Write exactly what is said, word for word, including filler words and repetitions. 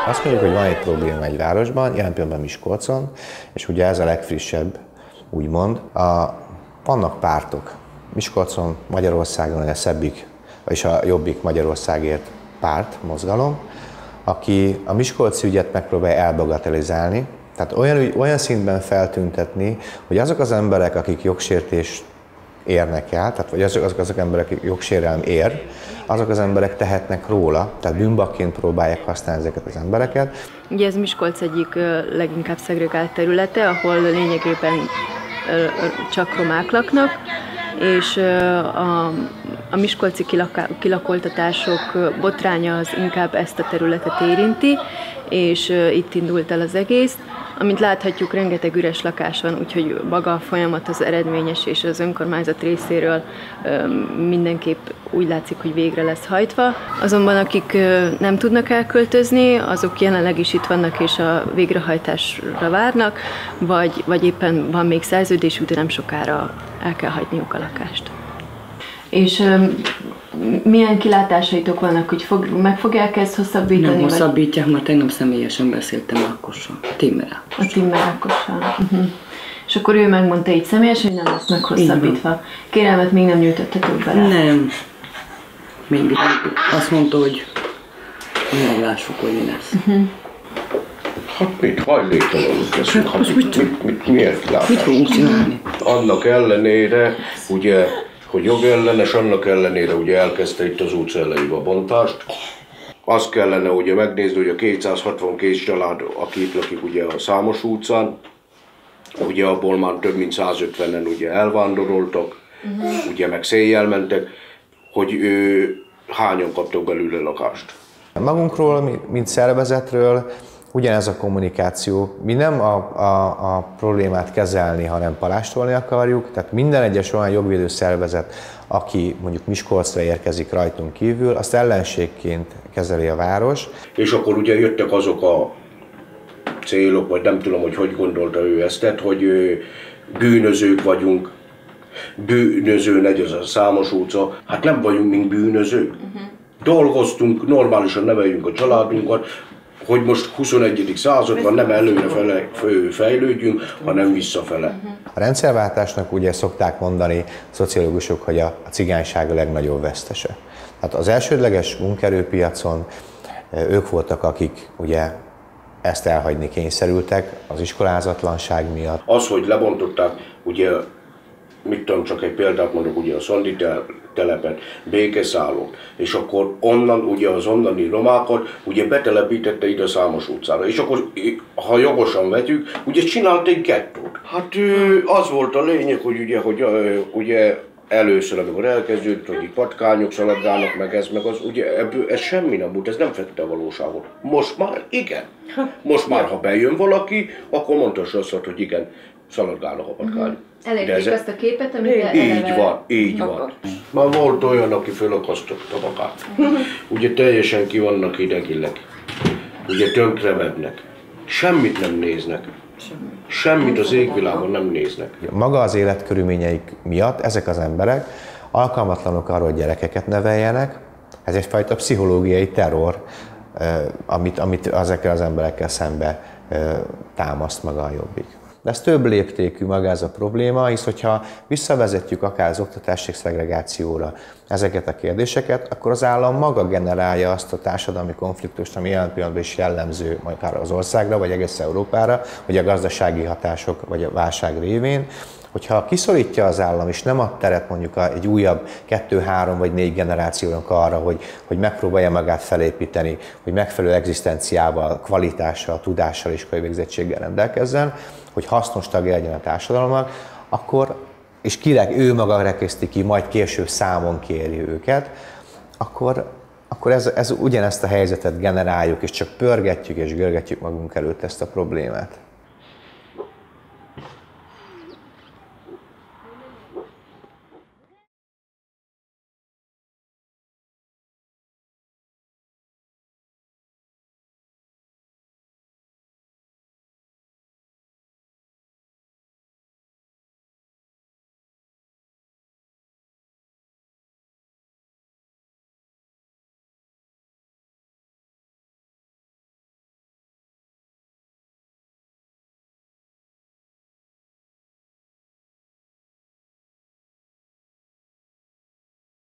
Azt mondjuk, hogy van egy probléma egy városban, jelen pillanatban Miskolcon, és ugye ez a legfrissebb, úgymond. A, vannak pártok. Miskolcon, Magyarországon a szebbik, vagyis a Jobbik Magyarországért párt, mozgalom, aki a miskolci ügyet megpróbálja elbagatelizálni, tehát olyan, olyan szintben feltüntetni, hogy azok az emberek, akik jogsértést érnek el, tehát vagy azok, azok az emberek, akik jogsérelem ér, azok az emberek tehetnek róla, tehát bűnbakként próbálják használni ezeket az embereket. Ugye ez Miskolc egyik leginkább szegregált területe, ahol lényegében csak romák laknak, és a, a miskolci kilakoltatások botránya az inkább ezt a területet érinti, és itt indult el az egész. Amint láthatjuk, rengeteg üres lakás van, úgyhogy maga a folyamat az eredményes, és az önkormányzat részéről mindenképp úgy látszik, hogy végre lesz hajtva. Azonban akik nem tudnak elköltözni, azok jelenleg is itt vannak és a végrehajtásra várnak, vagy, vagy éppen van még szerződésük, de nem sokára el kell hagyniuk a lakást. És milyen kilátásaitok vannak, hogy fog, meg fogják ezt hosszabbítani? Nem hosszabbítják, mert tegnap személyesen beszéltem Ákossal, a Timmerrel. A Timmer Ákossal. Uh-huh. És akkor ő megmondta így személyesen, hogy nem lesz meghosszabbítva. Kérelmet még nem nyújtottatok bele? Nem. Még nem. Azt mondta, hogy meglássuk, hogy mi lesz. Uh-huh. Hát mit, hajléktalanul teszünk, hát mit, mit, mit, mit, miért kilátás? Mit fogunk csinálni? Annak ellenére, ugye, hogy jogellenes, annak ellenére ugye elkezdte itt az utca elejébe a bontást. Azt kellene ugye megnézni, hogy a kétszázhatvankét család, aki itt lakik ugye a Számos utcán, ugye abból már több mint százötvenen ugye elvándoroltak, uh-huh. ugye meg széjjel mentek, hogy ő, hányan kaptak belőle lakást. Magunkról, mint szervezetről ugyanez a kommunikáció. Mi nem a, a, a problémát kezelni, hanem palástolni akarjuk, tehát minden egyes olyan jogvédő szervezet, aki mondjuk Miskolcra érkezik rajtunk kívül, azt ellenségként kezeli a város. És akkor ugye jöttek azok a célok, vagy nem tudom, hogy hogy gondolta ő ezt, tehát, hogy bűnözők vagyunk, bűnöző negy az a Számos utca, hát nem vagyunk mint bűnözők. Uh-huh. Dolgoztunk, normálisan neveljünk a családunkat, hogy most huszonegyedik században nem előre fele fejlődjünk, hanem visszafele. A rendszerváltásnak ugye szokták mondani a szociológusok, hogy a cigányság a legnagyobb vesztese. Tehát az elsődleges munkaerőpiacon ők voltak, akik ugye ezt elhagyni kényszerültek az iskolázatlanság miatt. Az, hogy lebontották, ugye, mit tudom, csak egy példát mondok, ugye a Szondi telepet, békeszállót, és akkor onnan, ugye az onnani romákat, ugye betelepítette ide a Számos utcára, és akkor, ha jogosan vetjük, ugye csinált egy gettót. Hát az volt a lényeg, hogy ugye, hogy ugye először, amikor elkezdődött, hogy itt patkányok szaladgálnak, meg ez, meg az, ugye ebből ez semmi nem volt, ez nem fette a valóságot. Most már igen. Most már, ha bejön valaki, akkor mondhassa azt, hogy igen, szaladgálnak a patkányok. Elérték azt a képet, amit eleve... Így van, így van. Már volt olyan, aki fölakasztotta magát. Ugye teljesen ki vannak idegileg. Ugye tönkrevednek. Semmit nem néznek. Semmit az égvilágon nem néznek. Maga az életkörülményeik miatt ezek az emberek alkalmatlanok arra, hogy gyerekeket neveljenek. Ez egyfajta pszichológiai terror, amit, amit ezekkel az emberekkel szembe támaszt maga a Jobbik. De ez több léptékű maga ez a probléma, hisz hogyha visszavezetjük akár az oktatási szegregációra ezeket a kérdéseket, akkor az állam maga generálja azt a társadalmi konfliktust, ami jelen pillanatban is jellemző akár az országra, vagy egész Európára, vagy a gazdasági hatások, vagy a válság révén, hogyha kiszorítja az állam, és nem ad teret mondjuk egy újabb kettő, három vagy négy generációnak arra, hogy, hogy megpróbálja magát felépíteni, hogy megfelelő egzisztenciával, kvalitással, tudással és végzettséggel rendelkezzen, hogy hasznos tagja legyen a társadalomnak, akkor, és kinek ő maga rekeszti ki, majd később számon kéri őket, akkor, akkor ez, ez ugyanezt a helyzetet generáljuk, és csak pörgetjük és görgetjük magunk előtt ezt a problémát.